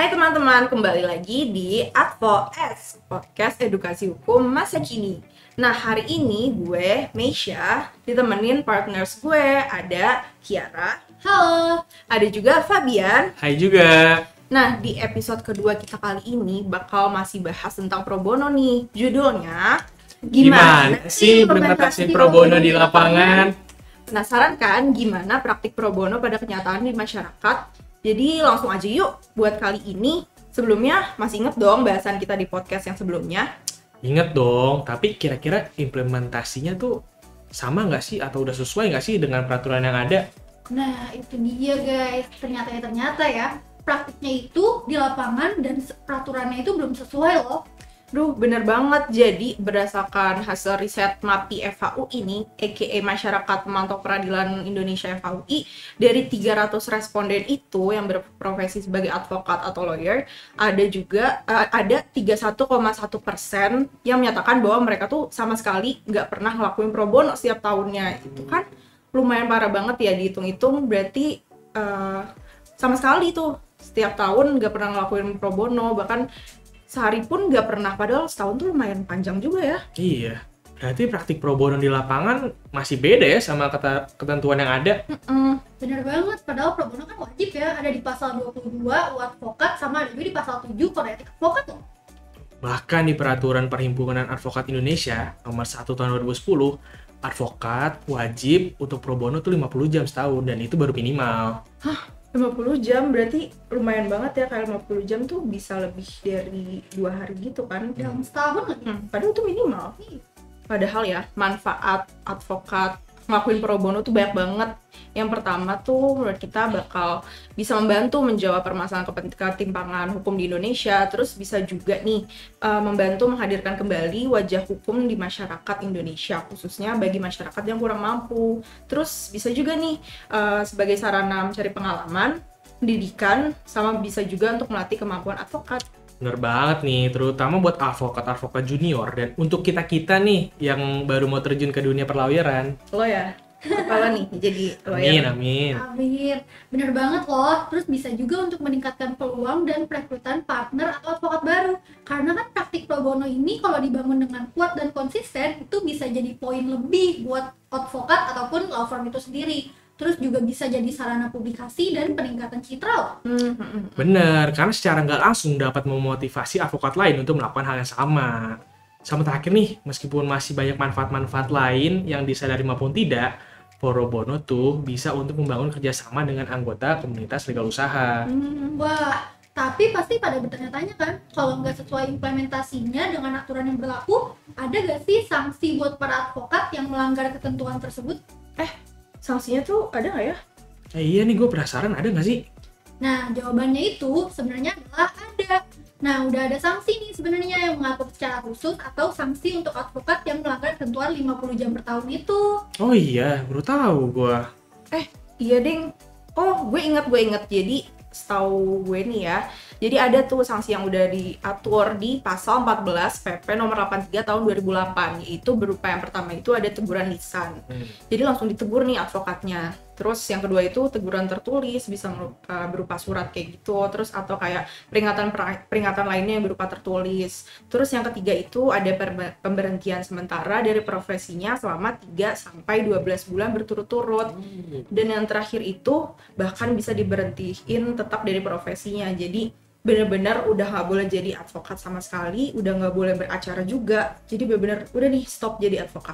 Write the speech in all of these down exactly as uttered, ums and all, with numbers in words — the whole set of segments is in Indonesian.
Hai teman-teman, kembali lagi di Advo S, podcast edukasi hukum masa kini. Nah, hari ini gue, Meisha, ditemenin partners gue, ada Kiara. Halo. Ada juga Fabian. Hai juga. Nah, di episode kedua kita kali ini bakal masih bahas tentang pro bono nih. Judulnya, Gimana, Gimana sih implementasi pro bono di lapangan? Penasaran kan gimana praktik pro bono pada kenyataan di masyarakat? Jadi langsung aja yuk buat kali ini. Sebelumnya masih inget dong bahasan kita di podcast yang sebelumnya? Ingat dong, tapi kira-kira implementasinya tuh sama nggak sih atau udah sesuai nggak sih dengan peraturan yang ada? Nah itu dia guys, ternyata ya ternyata ya praktiknya itu di lapangan dan peraturannya itu belum sesuai loh. Duh, bener banget. Jadi, berdasarkan hasil riset MAPI F H U ini, a k a. Masyarakat Pemantau Peradilan Indonesia F H U I, dari tiga ratus responden itu yang berprofesi sebagai advokat atau lawyer, ada juga, uh, ada tiga puluh satu koma satu persen yang menyatakan bahwa mereka tuh sama sekali nggak pernah ngelakuin pro bono setiap tahunnya. Itu kan lumayan parah banget ya, dihitung-hitung berarti uh, sama sekali tuh setiap tahun nggak pernah ngelakuin pro bono, bahkan sehari pun nggak pernah, padahal setahun tuh lumayan panjang juga ya. Iya, berarti praktik pro bono di lapangan masih beda ya sama kata ketentuan yang ada. Mm-mm. Bener banget, padahal pro bono kan wajib ya, ada di pasal dua puluh dua U A advokat, sama ada juga di pasal tujuh kode etik advokat tuh. Bahkan di peraturan Perhimpunan Advokat Indonesia nomor satu tahun dua ribu sepuluh, advokat wajib untuk pro bono tuh lima puluh jam setahun, dan itu baru minimal. Hah? lima puluh jam berarti lumayan banget ya, kayak lima puluh jam tuh bisa lebih dari dua hari gitu kan. Dalam setahun lagi. Hmm, padahal itu minimal. Padahal ya, manfaat advokat ngelakuin pro bono tuh banyak banget. Yang pertama tuh menurut kita bakal bisa membantu menjawab permasalahan ketimpangan hukum di Indonesia. Terus bisa juga nih uh, membantu menghadirkan kembali wajah hukum di masyarakat Indonesia, khususnya bagi masyarakat yang kurang mampu. Terus bisa juga nih uh, sebagai sarana mencari pengalaman, pendidikan, sama bisa juga untuk melatih kemampuan advokat. Bener banget nih, terutama buat advokat-advokat junior dan untuk kita-kita nih yang baru mau terjun ke dunia perlawyeran. Lo ya, kepala nih jadi Amin, lawyer. amin. Amin, bener banget loh. Terus bisa juga untuk meningkatkan peluang dan perekrutan partner atau advokat baru. Karena kan praktik pro bono ini kalau dibangun dengan kuat dan konsisten, itu bisa jadi poin lebih buat advokat ataupun law firm itu sendiri. Terus juga bisa jadi sarana publikasi dan peningkatan citra loh. Hmm, hmm, hmm. Bener, karena secara nggak langsung dapat memotivasi advokat lain untuk melakukan hal yang sama. Sama terakhir nih, meskipun masih banyak manfaat-manfaat lain yang disadari maupun tidak, pro bono tuh bisa untuk membangun kerjasama dengan anggota komunitas legal usaha. Hmm, wah, tapi pasti pada bertanya-tanya kan, kalau nggak sesuai implementasinya dengan aturan yang berlaku, ada nggak sih sanksi buat para advokat yang melanggar ketentuan tersebut? Sanksinya tuh ada nggak ya? Eh, iya nih, gue penasaran ada nggak sih? Nah, jawabannya itu sebenarnya adalah ada. Nah, udah ada sanksi nih sebenarnya yang mengatur secara khusus atau sanksi untuk advokat yang melanggar ketentuan lima puluh jam per tahun itu. Oh iya, baru tahu gue. Eh, iya ding. Oh, gue inget, gue inget. Jadi, setahu gue nih ya, jadi ada tuh sanksi yang udah diatur di pasal empat belas P P nomor delapan puluh tiga tahun dua ribu delapan, yaitu berupa yang pertama itu ada teguran lisan. Hmm. Jadi langsung ditegur nih advokatnya. Terus yang kedua itu teguran tertulis, bisa berupa, berupa surat kayak gitu. Terus atau kayak peringatan peringatan lainnya yang berupa tertulis. Terus yang ketiga itu ada pemberhentian sementara dari profesinya selama tiga sampai dua belas bulan berturut-turut. Dan yang terakhir itu bahkan bisa diberhentiin tetap dari profesinya. Jadi benar-benar udah nggak boleh jadi advokat sama sekali, udah nggak boleh beracara juga. Jadi benar-benar udah nih stop jadi advokat.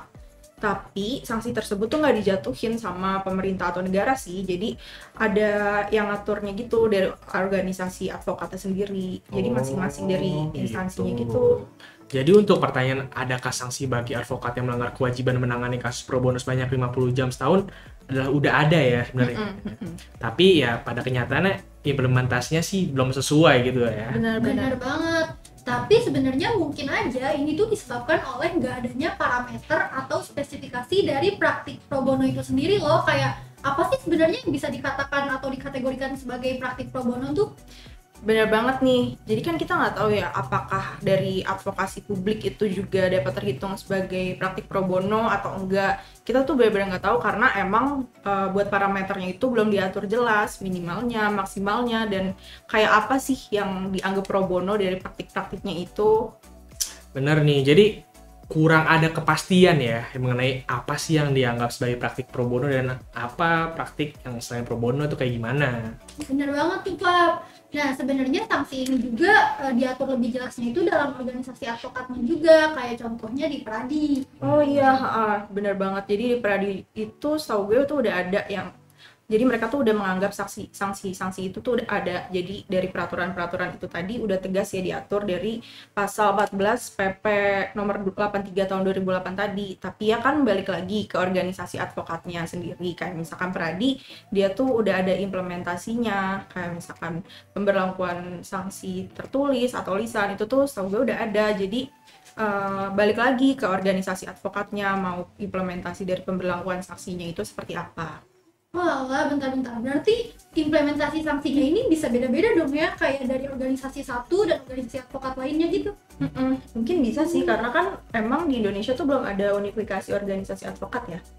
Tapi sanksi tersebut tuh nggak dijatuhin sama pemerintah atau negara sih. Jadi ada yang ngaturnya gitu dari organisasi advokatnya sendiri. Jadi masing-masing dari instansinya gitu. Jadi untuk pertanyaan adakah sanksi bagi advokat yang melanggar kewajiban menangani kasus pro bono sebanyak lima puluh jam setahun adalah udah ada ya sebenarnya. Mm-mm. Tapi ya pada kenyataannya implementasinya sih belum sesuai gitu ya. Benar-benar. Benar banget. Tapi sebenarnya mungkin aja ini tuh disebabkan oleh nggak adanya parameter atau spesifikasi dari praktik pro bono itu sendiri loh. Kayak apa sih sebenarnya yang bisa dikatakan atau dikategorikan sebagai praktik pro bono tuh? Bener banget nih. Jadi kan kita nggak tahu ya apakah dari advokasi publik itu juga dapat terhitung sebagai praktik pro bono atau enggak. Kita tuh benar-benar nggak tahu karena emang uh, buat parameternya itu belum diatur jelas, minimalnya, maksimalnya, dan kayak apa sih yang dianggap pro bono dari praktik-praktiknya itu. Bener nih, jadi kurang ada kepastian ya mengenai apa sih yang dianggap sebagai praktik pro bono dan apa praktik yang selain pro bono itu kayak gimana. Bener banget tuh Pak. Nah sebenarnya sanksi ini juga uh, diatur lebih jelasnya itu dalam organisasi advokatnya juga, kayak contohnya di Pradi. Oh iya, ha, bener banget. Jadi di Pradi itu setahu gue tuh udah ada yang, jadi mereka tuh udah menganggap sanksi sanksi sanksi itu tuh udah ada. Jadi dari peraturan-peraturan itu tadi udah tegas ya diatur dari pasal empat belas P P nomor delapan puluh tiga tahun dua ribu delapan tadi. Tapi ya kan balik lagi ke organisasi advokatnya sendiri. Kayak misalkan Pradi, dia tuh udah ada implementasinya. Kayak misalkan pemberlakuan sanksi tertulis atau lisan itu tuh setahu gue udah ada. Jadi uh, balik lagi ke organisasi advokatnya mau implementasi dari pemberlakuan sanksinya itu seperti apa. Wah, lah, bentar-bentar. Berarti implementasi sanksinya ini bisa beda-beda dong ya, kayak dari organisasi satu dan organisasi advokat lainnya gitu. Mm-mm. Mungkin bisa sih, karena kan emang di Indonesia tuh belum ada unifikasi organisasi advokat ya.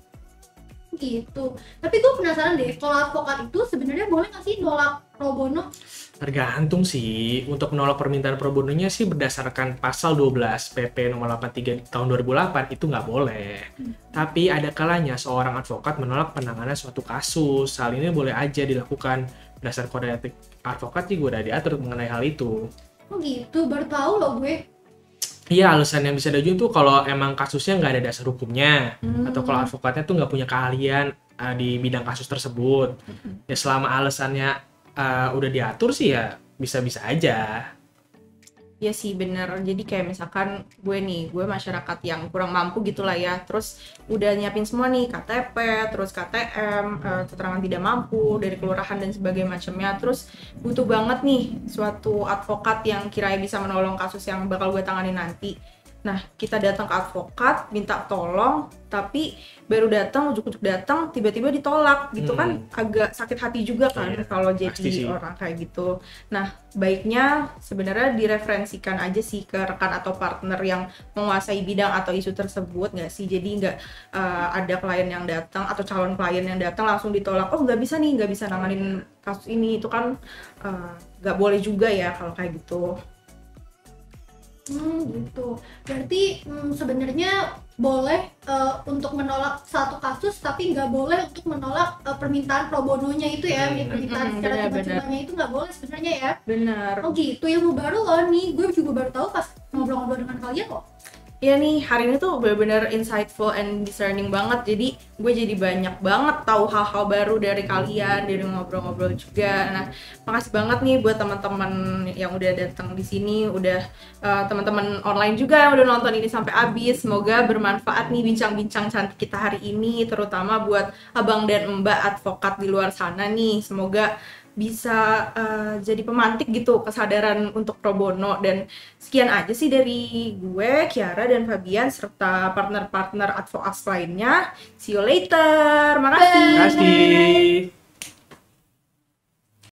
Gitu. Tapi gue penasaran deh, kalau advokat itu sebenarnya boleh nggak sih nolak pro bono? Tergantung sih, untuk menolak permintaan pro bononya sih berdasarkan pasal dua belas P P nomor delapan puluh tiga tahun dua ribu delapan itu nggak boleh. Hmm. Tapi ada kalanya seorang advokat menolak penanganan suatu kasus. Hal ini boleh aja dilakukan berdasarkan kode etik advokat juga udah diatur mengenai hal itu. Oh gitu, baru tahu loh gue. Iya, alasan yang bisa diajuin tuh kalau emang kasusnya nggak ada dasar hukumnya, hmm. atau kalau advokatnya tuh nggak punya keahlian uh, di bidang kasus tersebut. Hmm. Ya selama alasannya uh, udah diatur sih ya bisa-bisa aja. Ya sih bener, jadi kayak misalkan gue nih, gue masyarakat yang kurang mampu gitu lah ya, terus udah nyiapin semua nih K T P, terus K T M, uh, keterangan tidak mampu dari kelurahan dan sebagainya macamnya, terus butuh banget nih suatu advokat yang kiranya bisa menolong kasus yang bakal gue tangani nanti. Nah, kita datang ke advokat, minta tolong, tapi baru datang, ujuk-ujuk datang, tiba-tiba ditolak, gitu hmm. kan agak sakit hati juga kan yeah, kalau jadi orang kayak gitu. Nah, baiknya sebenarnya direferensikan aja sih ke rekan atau partner yang menguasai bidang atau isu tersebut, nggak sih? Jadi nggak uh, ada klien yang datang atau calon klien yang datang langsung ditolak, oh nggak bisa nih, nggak bisa nanganin kasus ini, itu kan uh, nggak boleh juga ya kalau kayak gitu. Hmm gitu. Berarti hmm, sebenarnya boleh uh, untuk menolak satu kasus, tapi nggak boleh untuk menolak uh, permintaan pro bononya itu ya, hmm, permintaan hmm, secara tiba-tibanya itu nggak boleh sebenarnya ya. Benar. Oh gitu, ilmu baru loh nih. Gue juga baru tahu pas ngobrol-ngobrol dengan kalian kok. Ya nih, hari ini tuh benar-benar insightful and discerning banget. Jadi gue jadi banyak banget tahu hal-hal baru dari kalian, dari ngobrol-ngobrol juga. Nah, makasih banget nih buat teman-teman yang udah datang di sini, udah uh, teman-teman online juga yang udah nonton ini sampai habis. Semoga bermanfaat nih bincang-bincang cantik kita hari ini, terutama buat abang dan mbak advokat di luar sana nih. Semoga bisa uh, jadi pemantik gitu kesadaran untuk pro bono. Dan sekian aja sih dari gue, Kiara dan Fabian serta partner-partner advokat lainnya. See you later. Makasih. Makasih.